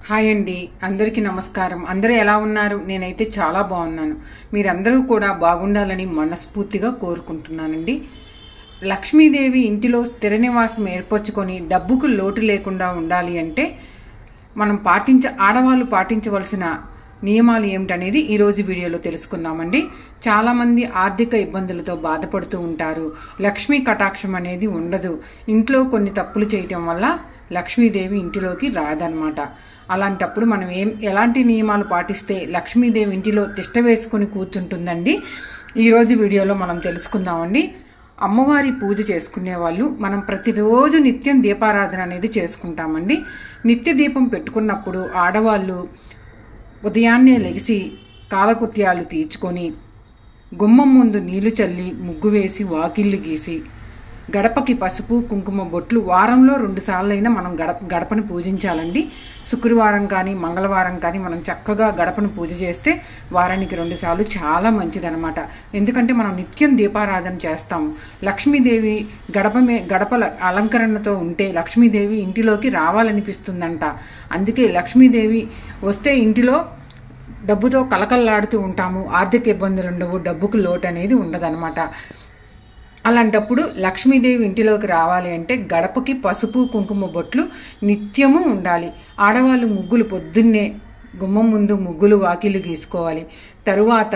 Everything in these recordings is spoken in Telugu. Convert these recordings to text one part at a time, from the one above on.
హాయ్ అండి, అందరికీ నమస్కారం. అందరూ ఎలా ఉన్నారు? నేనైతే చాలా బాగున్నాను. మీరందరూ కూడా బాగుండాలని మనస్ఫూర్తిగా కోరుకుంటున్నానండి. లక్ష్మీదేవి ఇంటిలో స్థిర నివాసం ఏర్పరచుకొని డబ్బుకు లోటు లేకుండా ఉండాలి అంటే మనం ఆడవాళ్ళు పాటించవలసిన నియమాలు ఏమిటనేది ఈరోజు వీడియోలో తెలుసుకుందామండి. చాలామంది ఆర్థిక ఇబ్బందులతో బాధపడుతూ ఉంటారు. లక్ష్మీ కటాక్షం అనేది ఉండదు. ఇంట్లో కొన్ని తప్పులు చేయటం వల్ల లక్ష్మీదేవి ఇంటిలోకి రాదనమాట. అలాంటప్పుడు మనం ఎలాంటి నియమాలు పాటిస్తే లక్ష్మీదేవి ఇంటిలో తిష్ట వేసుకుని కూర్చుంటుందండి ఈరోజు వీడియోలో మనం తెలుసుకుందామండి. అమ్మవారి పూజ చేసుకునే వాళ్ళు మనం ప్రతిరోజు నిత్యం దీపారాధన అనేది చేసుకుంటామండి. నిత్య దీపం పెట్టుకున్నప్పుడు ఆడవాళ్ళు ఉదయాన్నే లెగిసి కాలకృత్యాలు తీర్చుకొని గుమ్మం ముందు నీళ్లు చల్లి ముగ్గు వేసి వాకిళ్ళు గీసి గడపకి పసుపు కుంకుమ బొట్లు వారంలో 2 సార్లైనా మనం గడపను పూజించాలండి. శుక్రవారం కానీ మంగళవారం కానీ మనం చక్కగా గడపను పూజ చేస్తే వారానికి 2 సార్లు చాలా ఎందుకంటే మనం నిత్యం దీపారాధన చేస్తాము. లక్ష్మీదేవి గడపల అలంకరణతో ఉంటే లక్ష్మీదేవి ఇంటిలోకి రావాలనిపిస్తుందంట. అందుకే లక్ష్మీదేవి వస్తే ఇంటిలో డబ్బుతో కలకల్లాడుతూ ఉంటాము. ఆర్థిక ఇబ్బందులు ఉండవు, డబ్బుకు లోటు అనేది ఉండదన్నమాట. అలాంటప్పుడు లక్ష్మీదేవి ఇంటిలోకి రావాలి అంటే గడపకి పసుపు కుంకుమ బొట్లు నిత్యము ఉండాలి. ఆడవాళ్ళు ముగ్గులు పొద్దున్నే గుమ్మం ముందు ముగ్గులు వాకిళ్ళు గీసుకోవాలి. తరువాత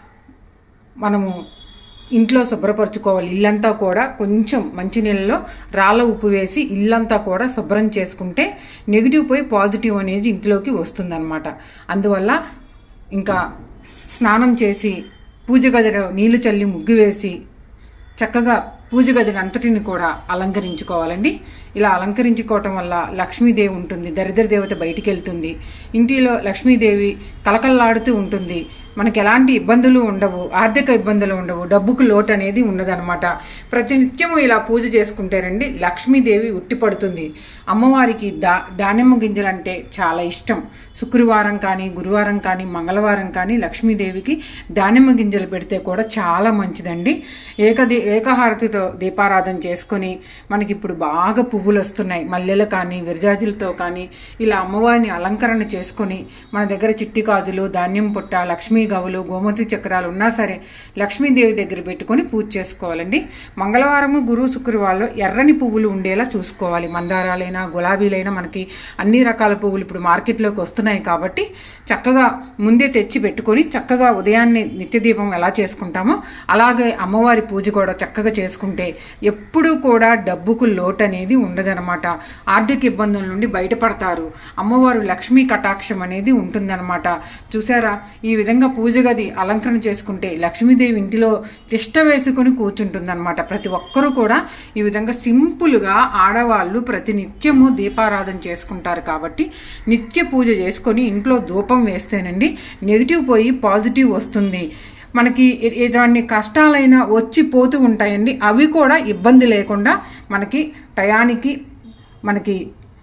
మనము ఇంట్లో శుభ్రపరచుకోవాలి. ఇల్లంతా కూడా కొంచెం మంచినీళ్ళలో రాళ్ళ ఉప్పు వేసి ఇల్లంతా కూడా శుభ్రం చేసుకుంటే నెగిటివ్ పోయి పాజిటివ్ అనేది ఇంట్లోకి వస్తుందన్నమాట. అందువల్ల ఇంకా స్నానం చేసి పూజ గదిలో నీళ్లు చల్లి ముగ్గు వేసి చక్కగా పూజ గదిని అంతటిని కూడా అలంకరించుకోవాలండి. ఇలా అలంకరించుకోవటం వల్ల లక్ష్మీదేవి ఉంటుంది, దరిద్ర దేవత బయటికి వెళ్తుంది. ఇంటిలో లక్ష్మీదేవి కలకల్లాడుతూ ఉంటుంది. మనకి ఎలాంటి ఇబ్బందులు ఉండవు, ఆర్థిక ఇబ్బందులు ఉండవు, డబ్బుకు లోటు అనేది ఉండదన్నమాట. ప్రతినిత్యము ఇలా పూజ చేసుకుంటేనండి లక్ష్మీదేవి ఉట్టిపడుతుంది. అమ్మవారికి దానిమ్మ గింజలంటే చాలా ఇష్టం. శుక్రవారం కానీ గురువారం కానీ మంగళవారం కానీ లక్ష్మీదేవికి దానిమ్మ గింజలు పెడితే కూడా చాలా మంచిదండి. ఏకహారతితో దీపారాధన చేసుకొని మనకి ఇప్పుడు బాగా పువ్వులు వస్తున్నాయి, మల్లెలు కానీ విరజాజులతో కానీ ఇలా అమ్మవారిని అలంకరణ చేసుకొని మన దగ్గర చిట్టి గాజులు, ధాన్యం పుట్ట, లక్ష్మీ గవులు, గోమతి చక్రాలు ఉన్నా సరే లక్ష్మీదేవి దగ్గర పెట్టుకొని పూజ చేసుకోవాలండి. మంగళవారము గురు శుక్రవారంలో ఎర్రని పువ్వులు ఉండేలా చూసుకోవాలి. మందారాలైనా గులాబీలైనా మనకి అన్ని రకాల పువ్వులు ఇప్పుడు మార్కెట్లోకి వస్తున్నాయి కాబట్టి చక్కగా ముందే తెచ్చి పెట్టుకొని చక్కగా ఉదయాన్నే నిత్య దీపం ఎలా చేసుకుంటామో అలాగే అమ్మవారి పూజ కూడా చక్కగా చేసుకుంటే ఎప్పుడూ కూడా డబ్బుకు లోటు అనేది ఉండదనమాట. ఆర్థిక ఇబ్బందుల నుండి బయటపడతారు. అమ్మవారు లక్ష్మీ కటాక్షం అనేది ఉంటుందన్నమాట. చూసారా, ఈ విధంగా పూజ గది అలంకరణ చేసుకుంటే లక్ష్మీదేవి ఇంటిలో తిష్ట వేసుకుని కూర్చుంటుందన్నమాట. ప్రతి ఒక్కరూ కూడా ఈ విధంగా సింపుల్గా ఆడవాళ్ళు ప్రతి నిత్యము దీపారాధన చేసుకుంటారు కాబట్టి నిత్య పూజ చేసుకొని ఇంట్లో ధూపం వేస్తేనండి నెగిటివ్ పోయి పాజిటివ్ వస్తుంది. మనకి ఎటువంటి కష్టాలైనా వచ్చి పోతూ ఉంటాయండి, అవి కూడా ఇబ్బంది లేకుండా మనకి టయానికి మనకి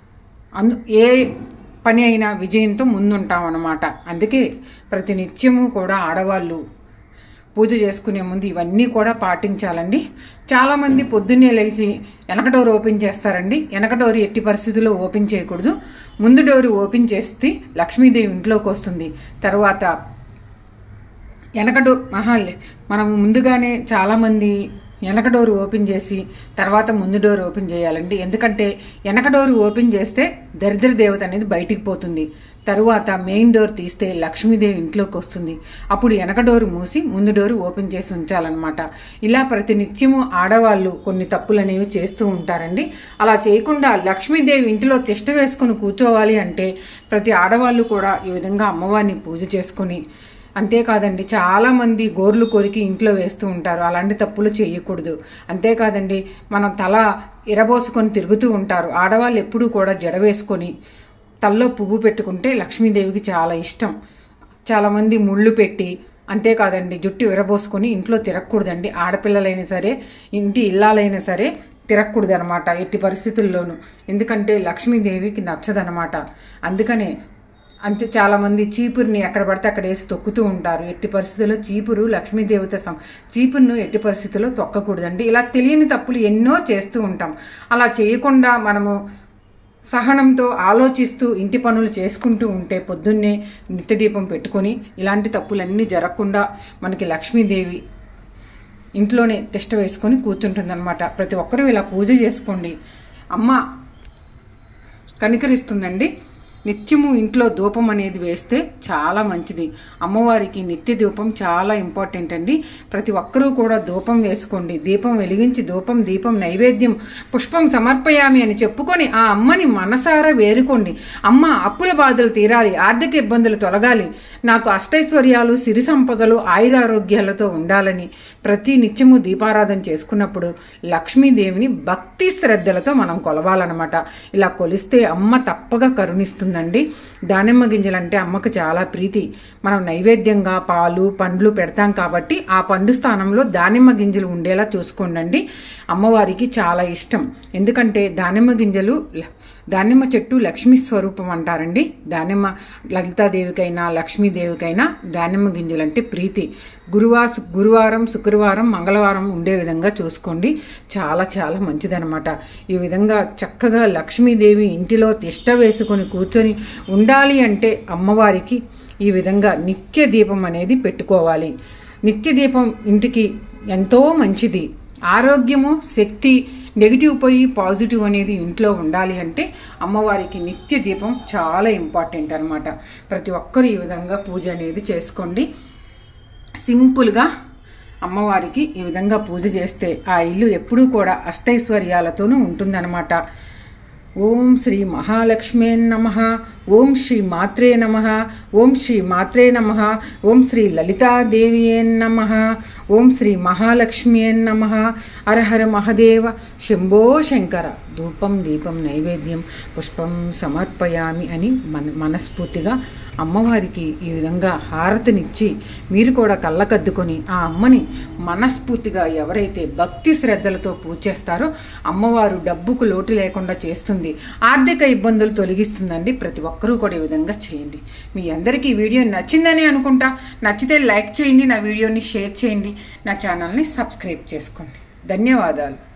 ఏ పని అయినా విజయంతో ముందుంటాం అన్నమాట. అందుకే ప్రతి నిత్యము కూడా ఆడవాళ్ళు పూజ చేసుకునే ముందు ఇవన్నీ కూడా పాటించాలండి. చాలామంది పొద్దున్నే లేచి వెనక డోర్ ఓపెన్ చేస్తారండి. వెనక డోర్ ఎట్టి పరిస్థితుల్లో ఓపెన్ చేయకూడదు. ముందు డోరు ఓపెన్ చేస్తే లక్ష్మీదేవి ఇంట్లోకి వస్తుంది. తర్వాత మనము ముందుగానే చాలామంది వెనక డోరు ఓపెన్ చేసి తర్వాత ముందు డోర్ ఓపెన్ చేయాలండి. ఎందుకంటే వెనక డోరు ఓపెన్ చేస్తే దరిద్ర దేవత అనేది బయటికి పోతుంది. తరువాత మెయిన్ డోర్ తీస్తే లక్ష్మీదేవి ఇంట్లోకి వస్తుంది. అప్పుడు వెనక డోరు మూసి ముందు డోరు ఓపెన్ చేసి ఉంచాలన్నమాట. ఇలా ప్రతినిత్యము ఆడవాళ్ళు కొన్ని తప్పులు అనేవి చేస్తూ ఉంటారండి. అలా చేయకుండా లక్ష్మీదేవి ఇంటిలో తిష్ట వేసుకుని కూర్చోవాలి అంటే ప్రతి ఆడవాళ్ళు కూడా ఈ విధంగా అమ్మవారిని పూజ చేసుకుని, అంతేకాదండి చాలామంది గోర్లు కొరికి ఇంట్లో వేస్తూ ఉంటారు. అలాంటి తప్పులు చేయకూడదు. అంతేకాదండి మనం తల ఇరబోసుకొని తిరుగుతూ ఉంటారు. ఆడవాళ్ళు ఎప్పుడూ కూడా జడ వేసుకొని తల్లో పువ్వు పెట్టుకుంటే లక్ష్మీదేవికి చాలా ఇష్టం. చాలామంది ముళ్ళు పెట్టి, అంతేకాదండి జుట్టు విరబోసుకొని ఇంట్లో తిరగకూడదండి. ఆడపిల్లలైనా సరే ఇంటి ఇల్లాలైనా సరే తిరగకూడదు అనమాట ఎట్టి పరిస్థితుల్లోనూ. ఎందుకంటే లక్ష్మీదేవికి నచ్చదనమాట. అందుకనే చాలామంది చీపురుని ఎక్కడ పడితే అక్కడ వేసి తొక్కుతూ ఉంటారు. ఎట్టి పరిస్థితుల్లో చీపురు లక్ష్మీదేవత చీపురును ఎట్టి పరిస్థితుల్లో తొక్కకూడదండి. ఇలా తెలియని తప్పులు ఎన్నో చేస్తూ ఉంటాం. అలా చేయకుండా మనము సహనంతో ఆలోచిస్తూ ఇంటి పనులు చేసుకుంటూ ఉంటే పొద్దున్నే నిత్య దీపం పెట్టుకొని ఇలాంటి తప్పులన్నీ జరగకుండా మనకి లక్ష్మీదేవి ఇంట్లోనే తిష్ట వేసుకొని కూర్చుంటుందన్నమాట. ప్రతి ఒక్కరూ ఇలా పూజ చేసుకోండి. అమ్మ కనికరిస్తుందండి. నిత్యము ఇంట్లో ధూపం అనేది వేస్తే చాలా మంచిది. అమ్మవారికి నిత్య ధూపం చాలా ఇంపార్టెంట్ అండి. ప్రతి ఒక్కరూ కూడా ధూపం వేసుకోండి. దీపం వెలిగించి దీపం నైవేద్యం పుష్పం సమర్పయామి అని చెప్పుకొని ఆ అమ్మని మనసారా వేరుకోండి. అమ్మ అప్పుల బాధలు తీరాలి, ఆర్థిక ఇబ్బందులు తొలగాలి, నాకు అష్టైశ్వర్యాలు సిరి సంపదలు ఆయురారోగ్యాలతో ఉండాలని ప్రతి నిత్యము దీపారాధన చేసుకున్నప్పుడు లక్ష్మీదేవిని భక్తి శ్రద్ధలతో మనం కొలవాలన్నమాట. ఇలా కొలిస్తే అమ్మ తప్పగా కరుణిస్తుందండి. దానిమ్మ గింజలంటే అమ్మకు చాలా ప్రీతి. మనం నైవేద్యంగా పాలు పండ్లు పెడతాం కాబట్టి ఆ పండు స్థానంలో దానిమ్మ గింజలు ఉండేలా చూసుకోండి. అమ్మవారికి చాలా ఇష్టం. ఎందుకంటే దానిమ్మ చెట్టు లక్ష్మీ స్వరూపం అంటారండి. దానిమ్మ లలితాదేవికైనా లక్ష్మీదేవికైనా దానిమ్మ గింజలంటే ప్రీతి. గురువారం శుక్రవారం మంగళవారం ఉండే విధంగా చూసుకోండి. చాలా చాలా మంచిదనమాట. ఈ విధంగా చక్కగా లక్ష్మీదేవి ఇంటిలో తిష్ట వేసుకొని కూర్చొని ఉండాలి అంటే అమ్మవారికి ఈ విధంగా నిత్య దీపం అనేది పెట్టుకోవాలి. నిత్య దీపం ఇంటికి ఎంతో మంచిది. ఆరోగ్యము శక్తి నెగిటివ్ పోయి పాజిటివ్ అనేది ఇంట్లో ఉండాలి అంటే అమ్మవారికి నిత్య దీపం చాలా ఇంపార్టెంట్ అనమాట. ప్రతి ఒక్కరు ఈ విధంగా పూజ అనేది చేసుకోండి. సింపుల్గా అమ్మవారికి ఈ విధంగా పూజ చేస్తే ఆ ఇల్లు ఎప్పుడూ కూడా అష్టైశ్వర్యాలతోనూ ఉంటుందన్నమాట. ఓం శ్రీ మహాలక్ష్మే నమః. ఓం శ్రీ మాత్రే నమః. ఓం శ్రీ మాత్రే నమః. ఓం శ్రీ లలితాదేవియే నమః. ఓం శ్రీ మహాలక్ష్మియే నమః. హరహర మహదేవ శంభో శంకర. ధూపం దీపం నైవేద్యం పుష్పం సమర్పయామి అని మనస్ఫూర్తిగా అమ్మవారికి ఈ విధంగా హారతినిచ్చి మీరు కూడా కళ్ళకద్దుకొని ఆ అమ్మని మనస్ఫూర్తిగా ఎవరైతే భక్తి శ్రద్ధలతో పూజ చేస్తారో అమ్మవారు డబ్బుకు లోటు లేకుండా చేస్తుంది, ఆర్థిక ఇబ్బందులు తొలగిస్తుందండి. ప్రతి ఒక్కరూ కూడా ఈ విధంగా చేయండి. మీ అందరికీ ఈ వీడియో నచ్చిందని అనుకుంటా. నచ్చితే లైక్ చేయండి, నా వీడియోని షేర్ చేయండి, నా ఛానల్ని సబ్స్క్రైబ్ చేసుకోండి. ధన్యవాదాలు.